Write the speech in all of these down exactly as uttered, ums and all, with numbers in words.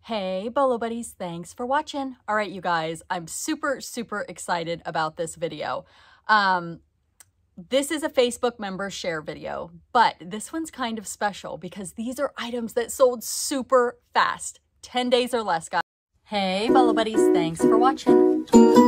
Hey, Bolo buddies, thanks for watching. All right, you guys, I'm super, super excited about this video. Um, this is a Facebook member share video, but this one's kind of special because these are items that sold super fast, ten days or less, guys. Hey, Bolo buddies, thanks for watching.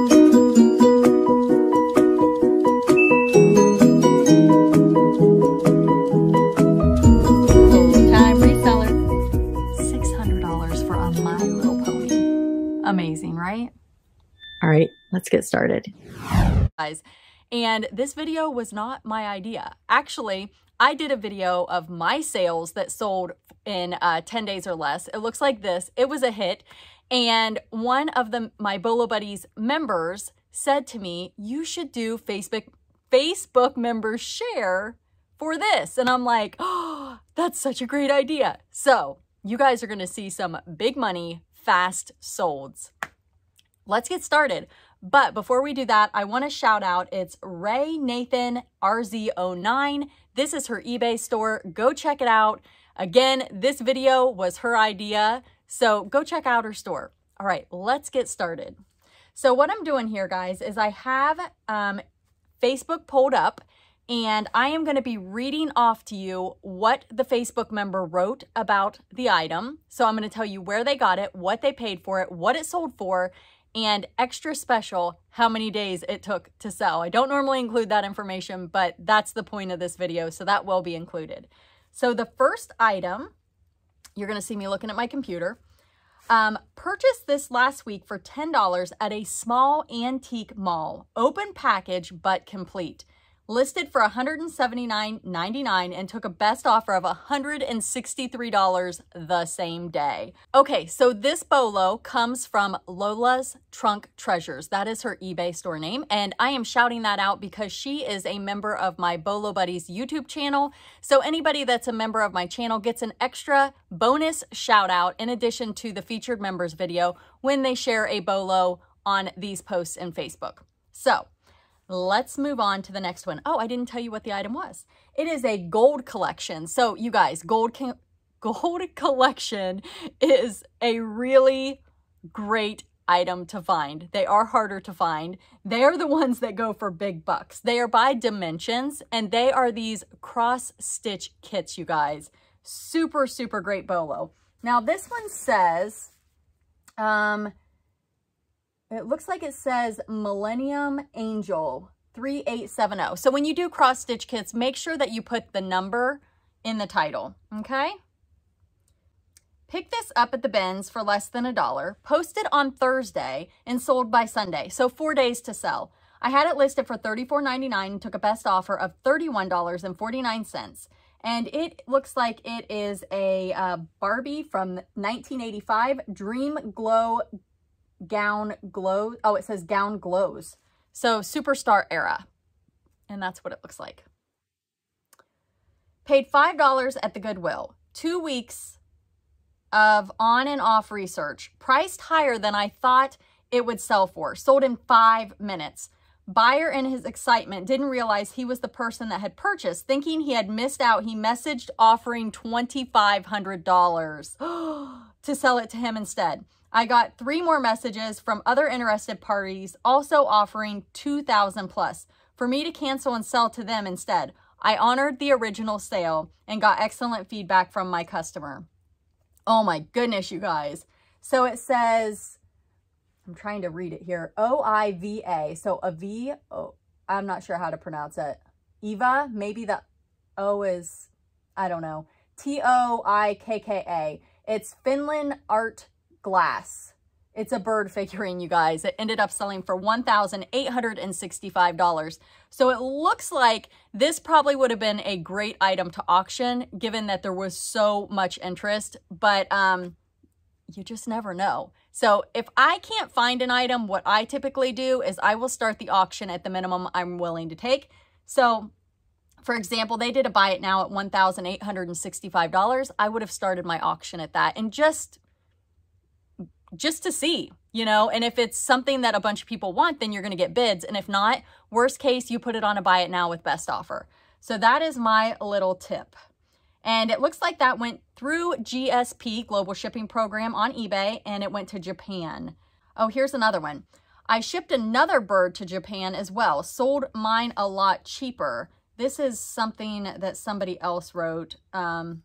Amazing, right? All right, let's get started. Guys, and this video was not my idea. Actually, I did a video of my sales that sold in uh, ten days or less. It looks like this. It was a hit. And one of the my Bolo Buddies members said to me, you should do Facebook, Facebook member share for this. And I'm like, oh, that's such a great idea. So you guys are going to see some big money fast solds. Let's get started. But before we do that, I want to shout out, it's Ray Nathan R Z zero nine. This is her eBay store. Go check it out. Again, this video was her idea, so go check out her store. All right, let's get started. So what I'm doing here, guys, is I have um, Facebook pulled up, and I am going to be reading off to you what the Facebook member wrote about the item. So I'm going to tell you where they got it, what they paid for it, what it sold for, and extra special, how many days it took to sell. I don't normally include that information, but that's the point of this video, so that will be included. So the first item, you're going to see me looking at my computer, um, purchased this last week for ten dollars at a small antique mall. Open package, but complete. Listed for one hundred seventy-nine ninety-nine and took a best offer of one hundred sixty-three dollars the same day. Okay, so this Bolo comes from Lola's Trunk Treasures. That is her eBay store name, and I am shouting that out because she is a member of my Bolo Buddies YouTube channel. So anybody that's a member of my channel gets an extra bonus shout out in addition to the featured members video when they share a Bolo on these posts in Facebook. So let's move on to the next one. Oh, I didn't tell you what the item was. It is a gold collection. So you guys, gold, gold collection is a really great item to find. They are harder to find. They are the ones that go for big bucks. They are by Dimensions, and they are these cross-stitch kits, you guys. Super, super great Bolo. Now this one says, um, it looks like it says Millennium Angel three eight seven zero. So when you do cross stitch kits, make sure that you put the number in the title, okay? Pick this up at the bins for less than a dollar, posted on Thursday and sold by Sunday. So four days to sell. I had it listed for thirty-four ninety-nine and took a best offer of thirty-one forty-nine. And it looks like it is a uh, Barbie from nineteen eighty-five, Dream Glow Gown Glow. Oh, it says Gown Glows. So Superstar era. And that's what it looks like. Paid five dollars at the Goodwill. Two weeks of on and off research. Priced higher than I thought it would sell for. Sold in five minutes. Buyer, in his excitement, didn't realize he was the person that had purchased. Thinking he had missed out, he messaged offering twenty-five hundred dollars to sell it to him instead. I got three more messages from other interested parties also offering two thousand dollars plus for me to cancel and sell to them instead. I honored the original sale and got excellent feedback from my customer. Oh my goodness, you guys. So it says, I'm trying to read it here, O I V A. So a V, oh, I'm not sure how to pronounce it. Eva, maybe the O is, I don't know. T O I K K A. It's Finland Art Glass. It's a bird figurine, you guys. It ended up selling for one thousand eight hundred sixty-five dollars. So it looks like this probably would have been a great item to auction given that there was so much interest, but um, you just never know. So if I can't find an item, what I typically do is I will start the auction at the minimum I'm willing to take. So for example, they did a buy it now at one thousand eight hundred sixty-five dollars. I would have started my auction at that and just just to see, you know, and if it's something that a bunch of people want, then you're going to get bids. And if not, worst case, you put it on a buy it now with best offer. So that is my little tip. And it looks like that went through G S P, Global Shipping Program, on eBay, and it went to Japan. Oh, here's another one. I shipped another bird to Japan as well. Sold mine a lot cheaper. This is something that somebody else wrote. Um,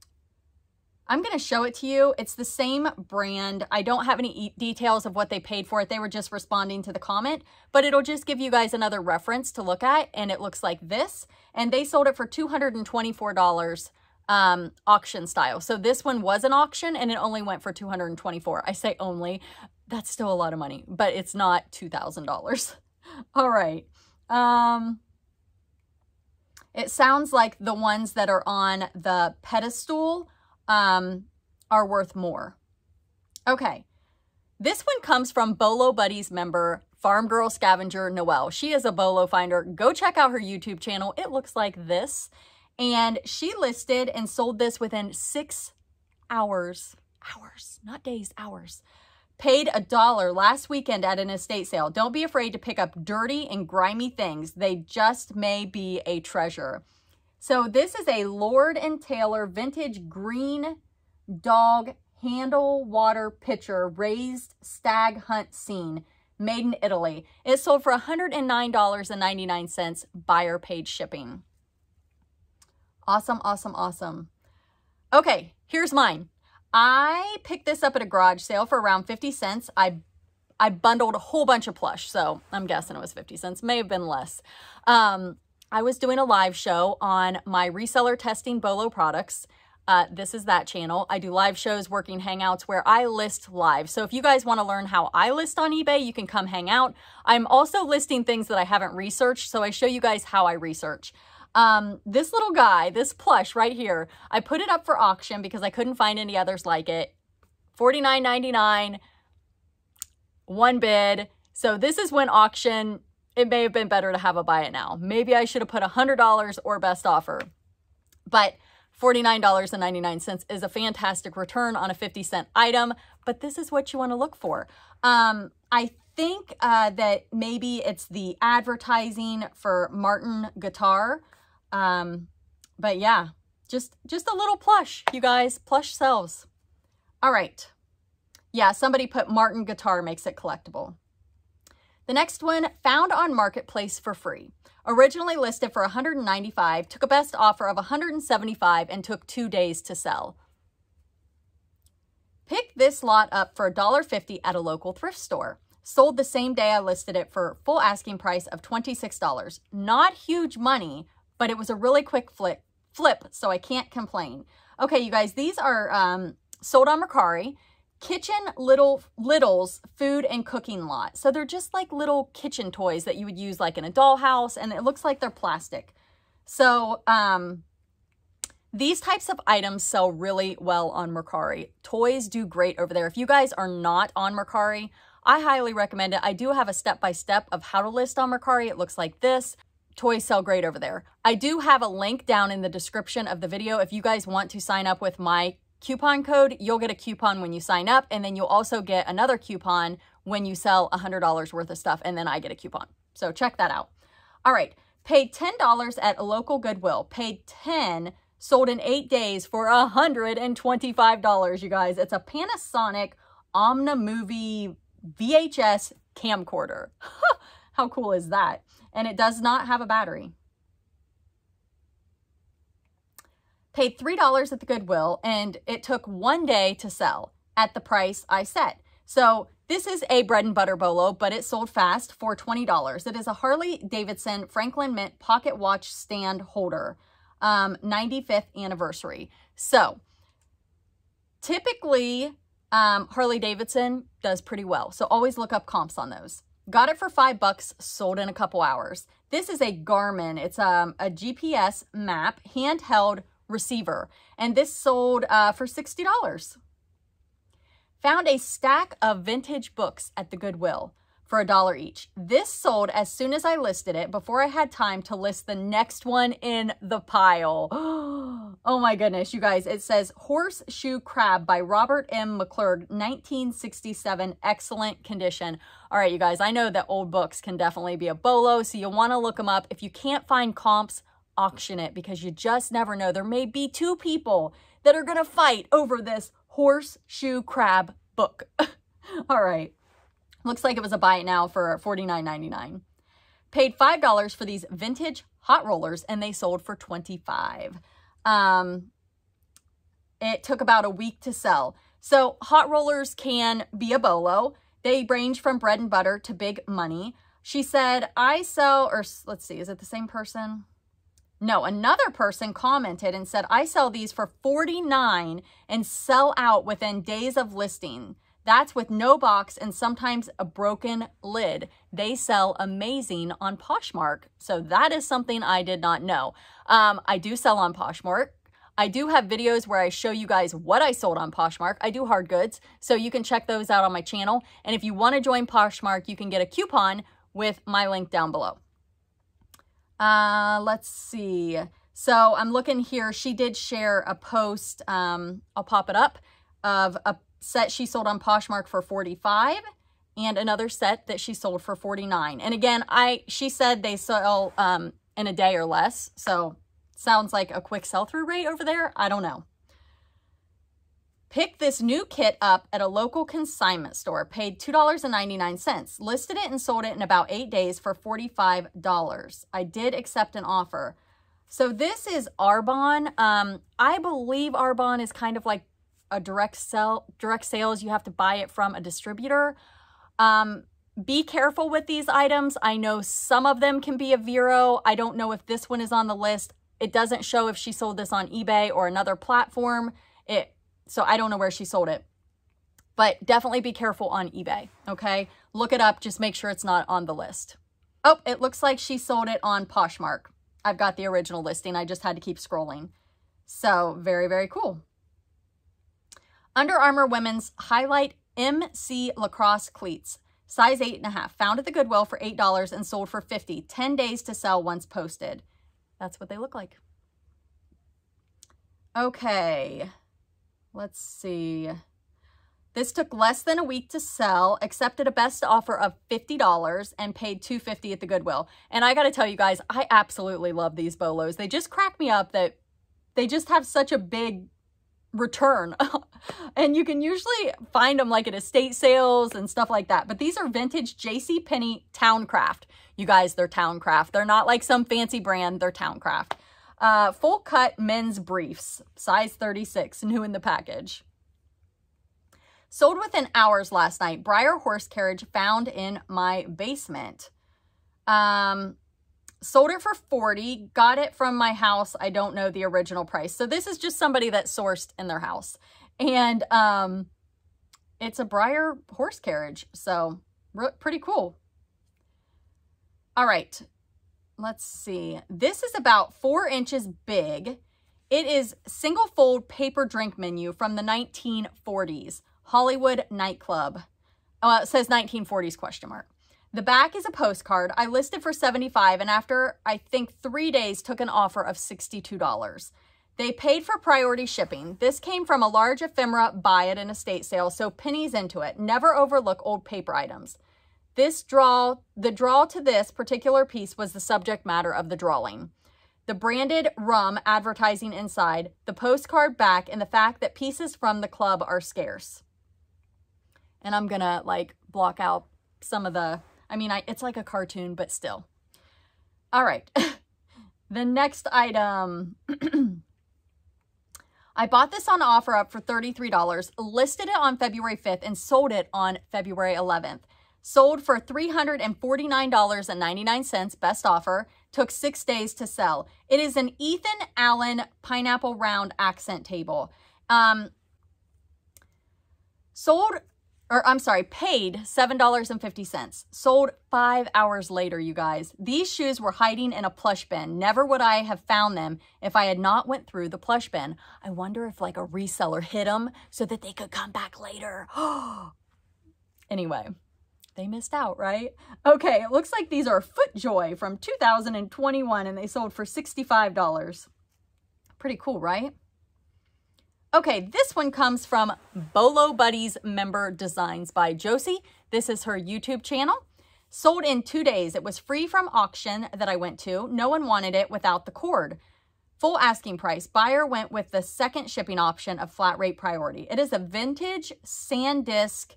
I'm going to show it to you. It's the same brand. I don't have any e details of what they paid for it. They were just responding to the comment, but it'll just give you guys another reference to look at. And it looks like this. And they sold it for two hundred twenty-four dollars um, auction style. So this one was an auction and it only went for two hundred twenty-four dollars. I say only. That's still a lot of money, but it's not two thousand dollars. All right. Um, it sounds like the ones that are on the pedestal um, are worth more. Okay. This one comes from Bolo Buddies member, Farm Girl Scavenger Noelle. She is a Bolo finder. Go check out her YouTube channel. It looks like this. And she listed and sold this within six hours. Hours, not days, hours. Paid a dollar last weekend at an estate sale. Don't be afraid to pick up dirty and grimy things. They just may be a treasure. So this is a Lord and Taylor vintage green dog handle water pitcher raised stag hunt scene made in Italy. It sold for one hundred nine dollars and ninety-nine cents, buyer paid shipping. Awesome, awesome, awesome. Okay, here's mine. I picked this up at a garage sale for around fifty cents. I I bundled a whole bunch of plush, so I'm guessing it was fifty cents. May have been less. Um, I was doing a live show on my reseller testing Bolo products. Uh, this is that channel. I do live shows, working hangouts where I list live. So if you guys want to learn how I list on eBay, you can come hang out. I'm also listing things that I haven't researched, so I show you guys how I research. Um, this little guy, this plush right here, I put it up for auction because I couldn't find any others like it. forty-nine ninety-nine, one bid. So this is when auction, it may have been better to have a buy it now. Maybe I should have put one hundred dollars or best offer. But forty-nine ninety-nine is a fantastic return on a fifty cent item, but this is what you want to look for. Um, I think uh, that maybe it's the advertising for Martin guitar. Um, but yeah, just, just a little plush, you guys. Plush sells. All right. Yeah, somebody put Martin guitar makes it collectible. The next one, found on Marketplace for free. Originally listed for one hundred ninety-five dollars, took a best offer of one hundred seventy-five dollars and took two days to sell. Picked this lot up for one dollar fifty at a local thrift store. Sold the same day I listed it for full asking price of twenty-six dollars. Not huge money, but it was a really quick flip, flip, so I can't complain. Okay, you guys, these are um, sold on Mercari. Kitchen Little Littles food and cooking lot. So they're just like little kitchen toys that you would use like in a dollhouse, and it looks like they're plastic. So um, these types of items sell really well on Mercari. Toys do great over there. If you guys are not on Mercari, I highly recommend it. I do have a step-by-step of how to list on Mercari. It looks like this. Toys sell great over there. I do have a link down in the description of the video. If you guys want to sign up with my coupon code, you'll get a coupon when you sign up, and then you'll also get another coupon when you sell one hundred dollars worth of stuff, and then I get a coupon. So check that out. All right, paid ten dollars at a local Goodwill. Paid ten dollars, sold in eight days for one hundred twenty-five dollars, you guys. It's a Panasonic Omnimovie V H S camcorder. How cool is that? And it does not have a battery. Paid three dollars at the Goodwill, and it took one day to sell at the price I set. So this is a bread and butter Bolo, but it sold fast for twenty dollars. It is a Harley Davidson Franklin Mint pocket watch stand holder, um, ninety-fifth anniversary. So typically, um, Harley Davidson does pretty well. So always look up comps on those. Got it for five bucks, sold in a couple hours. This is a Garmin. It's um, a G P S map, handheld receiver, and this sold uh, for sixty dollars. Found a stack of vintage books at the Goodwill for a dollar each. This sold as soon as I listed it, before I had time to list the next one in the pile. Oh my goodness, you guys. It says Horseshoe Crab by Robert M. McClurg, nineteen sixty-seven, excellent condition. All right, you guys, I know that old books can definitely be a Bolo, so you'll want to look them up. If you can't find comps auction it because you just never know. There may be two people that are going to fight over this horseshoe crab book. All right. Looks like it was a buy it now for forty-nine ninety-nine. Paid five dollars for these vintage hot rollers and they sold for twenty-five dollars. Um, it took about a week to sell. So hot rollers can be a bolo. They range from bread and butter to big money. She said, I sell, or let's see, is it the same person? No, another person commented and said, I sell these for forty-nine dollars and sell out within days of listing. That's with no box and sometimes a broken lid. They sell amazing on Poshmark. So that is something I did not know. Um, I do sell on Poshmark. I do have videos where I show you guys what I sold on Poshmark. I do hard goods, so you can check those out on my channel. And if you want to join Poshmark, you can get a coupon with my link down below. Uh, let's see. So I'm looking here. She did share a post. Um, I'll pop it up of a set she sold on Poshmark for forty-five dollars and another set that she sold for forty-nine dollars. And again, I she said they sell um, in a day or less. So sounds like a quick sell-through rate over there. I don't know. Picked this new kit up at a local consignment store. Paid two dollars and ninety-nine cents. Listed it and sold it in about eight days for forty-five dollars. I did accept an offer. So this is Arbonne. Um, I believe Arbonne is kind of like a direct sell, direct sales. You have to buy it from a distributor. Um, be careful with these items. I know some of them can be a Vero. I don't know if this one is on the list. It doesn't show if she sold this on eBay or another platform. It, so I don't know where she sold it. But definitely be careful on eBay, okay? Look it up. Just make sure it's not on the list. Oh, it looks like she sold it on Poshmark. I've got the original listing. I just had to keep scrolling. So very, very cool. Under Armour Women's Highlight M C Lacrosse Cleats. Size eight and a half. Found at the Goodwill for eight dollars and sold for fifty dollars. ten days to sell once posted. That's what they look like. Okay. Let's see. This took less than a week to sell, accepted a best offer of fifty dollars and paid two fifty at the Goodwill. And I got to tell you guys, I absolutely love these bolos. They just crack me up that they just have such a big return. And you can usually find them like at estate sales and stuff like that. But these are vintage JCPenney Towncraft. You guys, they're Towncraft. They're not like some fancy brand. They're Towncraft. Uh, full cut men's briefs, size thirty-six, new in the package. Sold within hours last night. Briar horse carriage found in my basement. Um, sold it for forty dollars. Got it from my house. I don't know the original price. So this is just somebody that sourced in their house. And um, it's a Briar horse carriage. So pretty cool. All right. Let's see. This is about four inches big. It is single fold paper drink menu from the nineteen forties. Hollywood nightclub. Uh, it says nineteen forties question mark. The back is a postcard. I listed for seventy-five dollars and after, I think, three days took an offer of sixty-two dollars. They paid for priority shipping. This came from a large ephemera buy at an estate sale, so pennies into it. Never overlook old paper items. This draw, the draw to this particular piece was the subject matter of the drawing. The branded rum advertising inside, the postcard back, and the fact that pieces from the club are scarce. And I'm going to like block out some of the, I mean, I, it's like a cartoon, but still. All right. The next item. I bought this on offer up for thirty-three dollars, listed it on February fifth, and sold it on February eleventh. Sold for three hundred forty-nine dollars and ninety-nine cents, best offer. Took six days to sell. It is an Ethan Allen pineapple round accent table. Um, sold, or I'm sorry, paid seven dollars and fifty cents. Sold five hours later, you guys. These shoes were hiding in a plush bin. Never would I have found them if I had not went through the plush bin. I wonder if like a reseller hid them so that they could come back later. Anyway. They missed out, right? Okay, it looks like these are FootJoy from two thousand twenty-one and they sold for sixty-five dollars. Pretty cool, right? Okay, this one comes from Bolo Buddies Member Designs by Josie. This is her YouTube channel. Sold in two days. It was free from auction that I went to. No one wanted it without the cord. Full asking price. Buyer went with the second shipping option of flat rate priority. It is a vintage SanDisk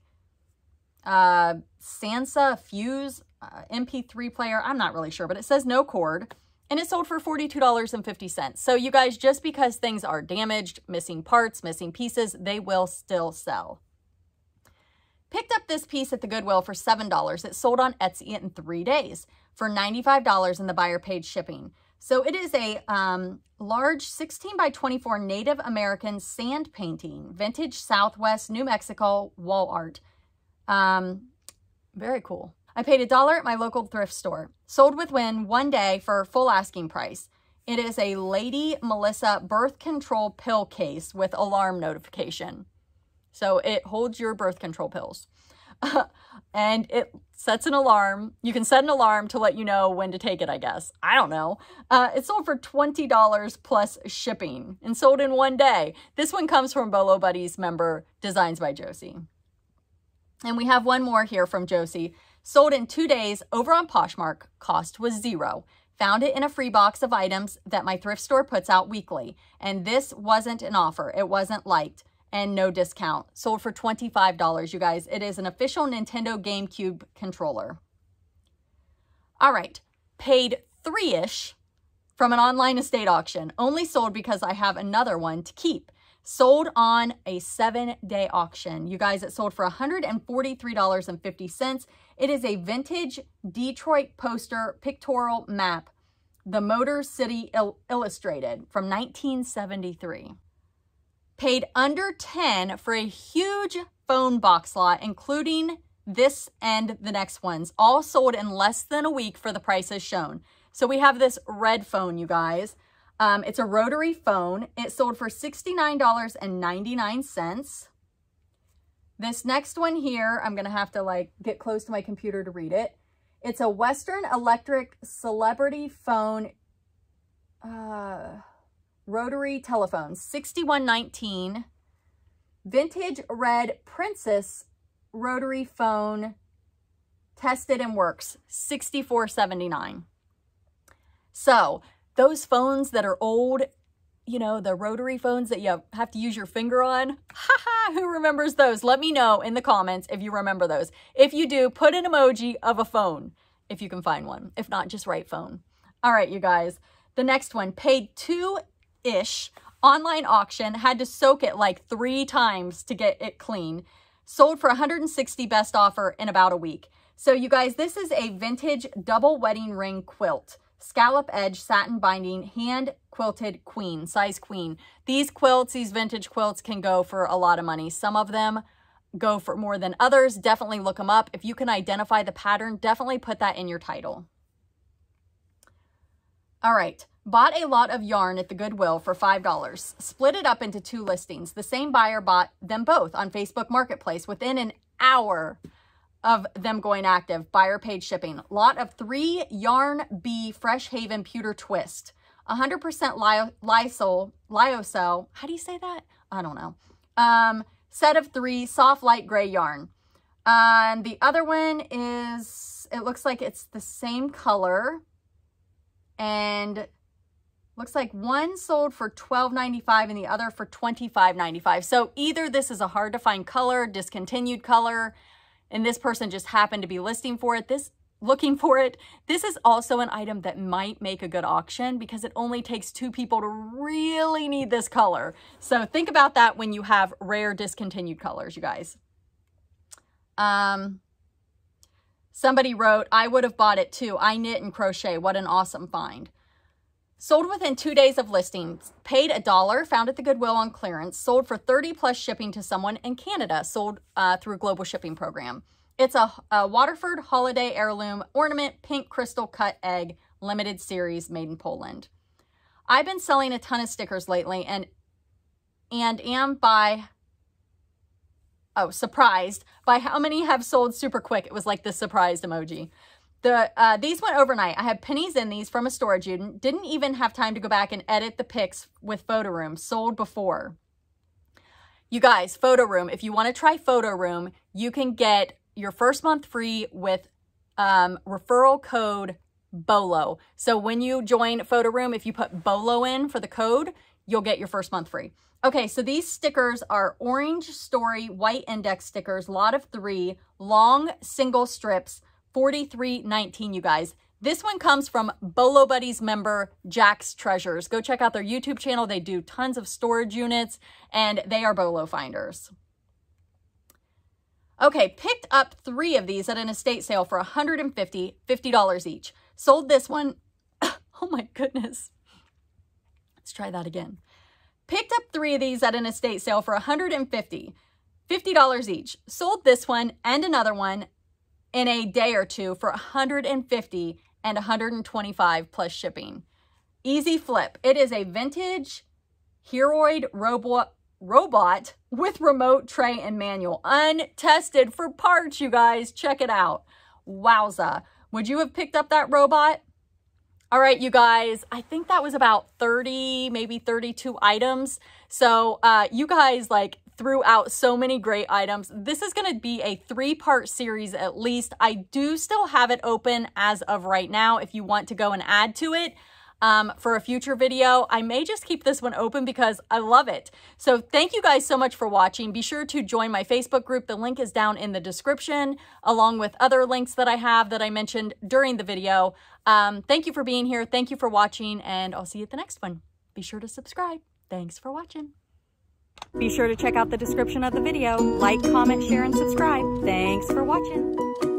uh, Sansa Fuse uh, M P three player. I'm not really sure, but it says no cord. And it sold for forty-two dollars and fifty cents. So you guys, just because things are damaged, missing parts, missing pieces, they will still sell. Picked up this piece at the Goodwill for seven dollars. It sold on Etsy in three days for ninety-five dollars, and the buyer paid shipping. So it is a um, large sixteen by twenty-four Native American sand painting, vintage Southwest New Mexico wall art. Um, very cool. I paid a dollar at my local thrift store. Sold within one day for full asking price. It is a Lady Melissa birth control pill case with alarm notification. So it holds your birth control pills. And it sets an alarm. You can set an alarm to let you know when to take it, I guess. I don't know. Uh, it sold for twenty dollars plus shipping and sold in one day. This one comes from Bolo Buddies member Designs by Josie. And we have one more here from Josie. Sold in two days over on Poshmark. Cost was zero. Found it in a free box of items that my thrift store puts out weekly. And this wasn't an offer. It wasn't liked. And no discount. Sold for twenty-five dollars, you guys. It is an official Nintendo GameCube controller. All right. Paid three-ish from an online estate auction. Only sold because I have another one to keep. Sold on a seven-day auction. You guys, it sold for one hundred forty-three dollars and fifty cents. It is a vintage Detroit poster pictorial map, the Motor City Il- Illustrated from nineteen seventy-three. Paid under ten for a huge phone box lot, including this and the next ones. All sold in less than a week for the prices shown. So we have this red phone, you guys. Um, it's a rotary phone. It sold for sixty-nine dollars and ninety-nine cents. This next one here, I'm going to have to like get close to my computer to read it. It's a Western Electric Celebrity Phone uh, rotary telephone, sixty-one nineteen. Vintage red Princess rotary phone, tested and works, sixty-four seventy-nine. So those phones that are old, you know, the rotary phones that you have to use your finger on, haha, who remembers those? Let me know in the comments if you remember those. If you do, put an emoji of a phone, if you can find one. If not, just write phone. All right, you guys. The next one, paid two-ish, online auction, had to soak it like three times to get it clean. Sold for one hundred sixty, best offer in about a week. So you guys, this is a vintage double wedding ring quilt. Scallop edge, satin binding, hand quilted queen, size queen. These quilts, these vintage quilts can go for a lot of money. Some of them go for more than others. Definitely look them up. If you can identify the pattern, definitely put that in your title. All right. Bought a lot of yarn at the Goodwill for five dollars. Split it up into two listings. The same buyer bought them both on Facebook Marketplace within an hour of them going active. Buyer paid shipping. Lot of three Yarn Bee Fresh Haven Pewter Twist. one hundred percent Lysol, Lyocell. How do you say that? I don't know. Um, set of three soft light gray yarn. And um, the other one is, it looks like it's the same color. And looks like one sold for twelve ninety-five and the other for twenty-five ninety-five. So either this is a hard to find color, discontinued color, and this person just happened to be listing for it, this looking for it. This is also an item that might make a good auction because it only takes two people to really need this color. So think about that when you have rare discontinued colors, you guys. Um, somebody wrote, I would have bought it too. I knit and crochet. What an awesome find. Sold within two days of listing. Paid a dollar, found at the Goodwill on clearance. Sold for thirty plus shipping to someone in Canada. Sold uh, through Global Shipping Program. It's a, a Waterford Holiday Heirloom Ornament Pink Crystal Cut Egg Limited Series made in Poland. I've been selling a ton of stickers lately and, and am by, oh, surprised by how many have sold super quick. It was like the surprised emoji. The, uh, these went overnight. I had pennies in these from a storage unit. Didn't even have time to go back and edit the pics with Photo Room. Sold before. You guys, Photo Room. If you want to try Photo Room, you can get your first month free with um, referral code BOLO. So when you join Photo Room, if you put BOLO in for the code, you'll get your first month free. Okay, so these stickers are orange story white index stickers, lot of three, long single strips, forty-three nineteen, you guys. This one comes from Bolo Buddies member Jack's Treasures. Go check out their YouTube channel. They do tons of storage units, and they are Bolo finders. Okay, picked up three of these at an estate sale for one hundred fifty dollars, fifty dollars each. Sold this one. Oh my goodness. Let's try that again. Picked up three of these at an estate sale for one hundred fifty dollars, fifty dollars each. Sold this one and another one in a day or two for one hundred fifty dollars and one hundred twenty-five dollars plus shipping. Easy flip. It is a vintage Heroid robot robot with remote tray and manual. Untested for parts, you guys. Check it out. Wowza. Would you have picked up that robot? All right, you guys, I think that was about thirty, maybe thirty-two items. So uh, you guys like threw out so many great items. This is going to be a three-part series at least. I do still have it open as of right now if you want to go and add to it. Um, for a future video. I may just keep this one open because I love it. So thank you guys so much for watching. Be sure to join my Facebook group. The link is down in the description, along with other links that I have that I mentioned during the video. Um, thank you for being here. Thank you for watching, and I'll see you at the next one. Be sure to subscribe. Thanks for watching. Be sure to check out the description of the video. Like, comment, share, and subscribe. Thanks for watching.